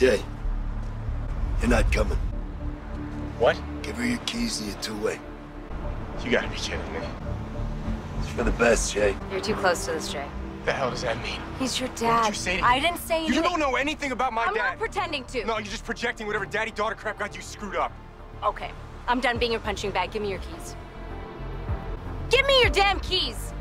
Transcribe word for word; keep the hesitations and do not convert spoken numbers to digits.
Jay, you're not coming. What? Give her your keys and your two-way. You gotta be kidding me. It's for the best, Jay. You're too close to this, Jay. The hell does that mean? He's your What dad. did you say to I him? didn't say anything. You don't know anything about my I'm dad. not pretending to. No, you're just projecting whatever daddy-daughter crap got you screwed up. Okay, I'm done being your punching bag. Give me your keys. Give me your damn keys!